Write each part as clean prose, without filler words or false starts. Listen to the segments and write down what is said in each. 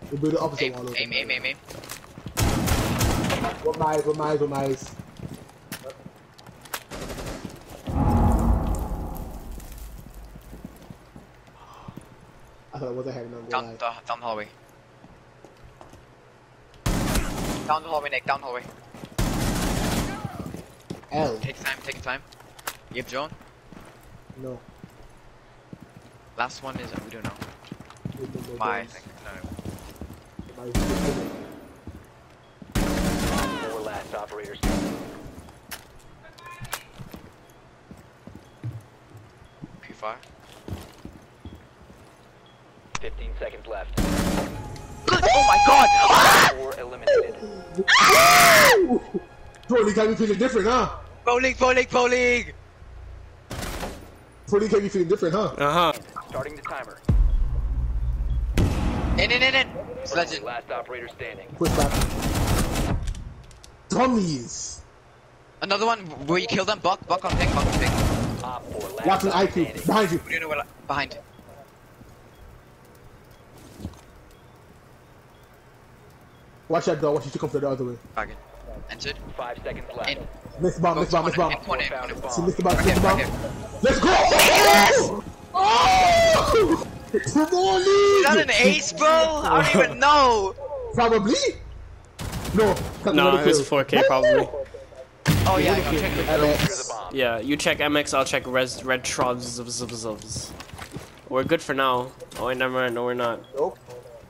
We build the opposite wall. Aim. What mice? I thought it was a heavy number. Down the hallway. Down the hallway, Nick. Down the hallway. L. Take time. You have drone? No. Last one is we don't know. My thing. No. Four last operators. P5. 15 seconds left. Oh my god! 4 eliminated. Probably can be feeling different, huh? Bowling! Probably can be feeling different, huh? Starting the timer. In! Legend. Last operator standing. Quick back. Dummies. Another one where you kill them. Buck on ping. Op 4 last Watch an op IQ. standing. Behind you. We don't know where behind. Watch that door. Watch you to come from the other way. Back in. Entered. 5 seconds left. In. Miss bomb. In corner. See, miss the bomb. Right Miss the bomb. here. Let's go! Yes! Oh! Come on, Is that league! an ace, bro? I don't even know. Probably. No. No, it was 4K probably. Oh yeah, I gotta check it. MX. The bomb. Yeah, you check MX, I'll check red trobs. We're good for now. Oh wait, never mind. No, we're not. Nope.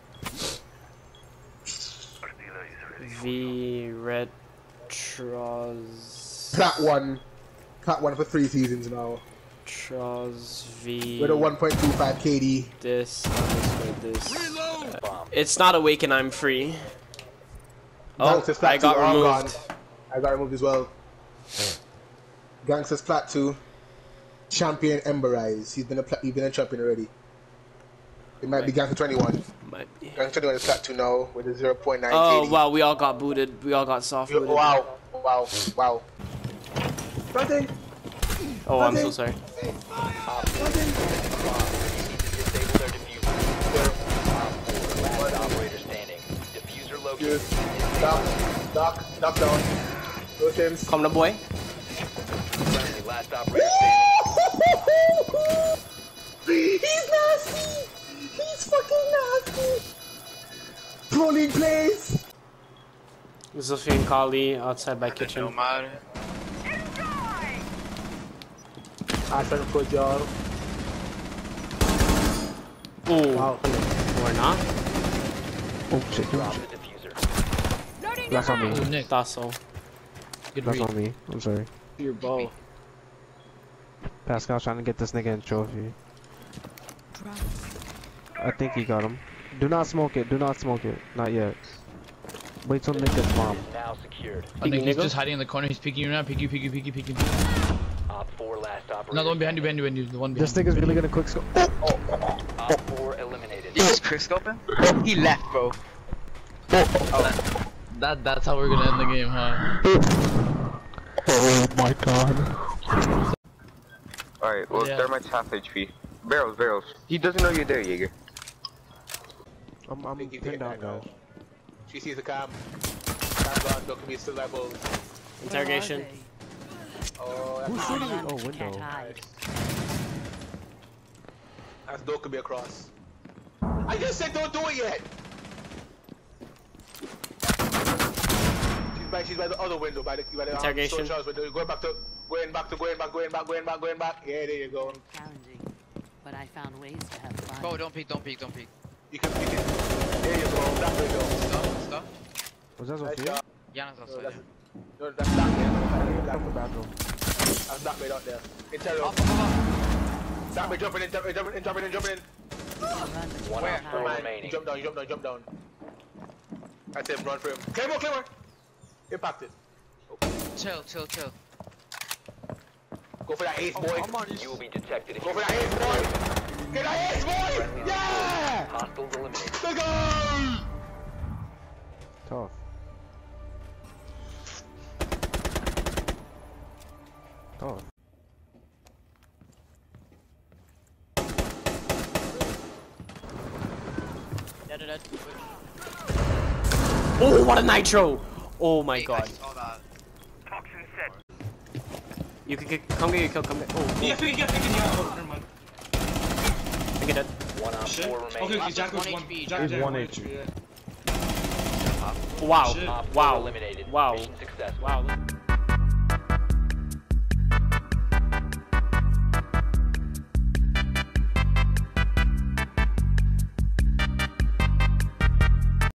V red tros. Cat one for 3 seasons now. Tros V. With a 1.25 KD. This. This. Bomb. It's not awaken. I'm free. Oh, Gangsters Plat I got 2 all removed. gone. I got removed as well. Gangsters Plat 2. Champion Emberize. He's been a champion already. It might be Gangster 21. Might be. Gangster 21 is Plat 2 now with a 0.9 Oh KD. wow, we all got booted. We all got soft booted. Wow. Nothing. Oh, I'm so sorry. Op 4 disable their diffuser. Op 4 last operator standing. Diffuser located. Knock down. Go Sims. Come to boy. Friendly last operator standing. He's nasty! He's fucking nasty! Pro League plays! Zofia and Kali outside by kitchen. No matter. I try to put y'all. Ooh. Wow. Or not? Oh shit, Drop the diffuser. that's on me. Nick, Thought so. good That's read. on me. I'm sorry. Your bow. Pascal's trying to get this nigga in trophy. I think he got him. Do not smoke it. Do not smoke it. Not yet. Wait till Nick gets bombed. Now secured. Oh, Nick, he's nigga. just hiding in the corner. He's peeking you now. Peeking. Op 4 last operator. Another one behind you. The one behind This nigga's really gonna quick scope. Op 4 eliminated. You just quick scope him? He left, bro. That's how we're gonna end the game, huh? Oh my god. Alright, well, Yeah. Thermite's half HP. Barrels. He doesn't know you're there, Jaeger. I'm pinned down, guys. She sees the cam. Cam gone, look at me, still levels. Interrogation. Oh, Who's that's shooting? Oh, window. That's door could be across. I just said don't do it yet! She's by the other window, by the Interrogation. Charles window. Going back. Yeah, there you go. Challenging, but I found ways to have fun. Bro, don't peek. You can. There you go. That way go. Stop. Was that Nice Zofia? job. Yana's outside. That's, no, that's that way. Come to bathroom. That's that way out there. Interior. Up. That way jumping in. One Where? Op 4 Man, remaining. jump down. That's him, run for him. Claymore! Impacted. Chill. Go for that ace, boy. You will be detected if Go you for that ace, boy. Get that ace, boy! Yeah! hostiles eliminated. Let's go! Tough. Tough. Dead. Oh, what a nitro! Oh my god. I saw that. You can get, come get your kill, come get. Oh, Yeah, pick it, oh, never mind. I get it. One on Shit. four remaining. Okay, Jack was One one. HP, Jack He's Jack, one one HP. yeah. Wow. Shit. Op four Wow. eliminated. Wow. Mission successful. Wow.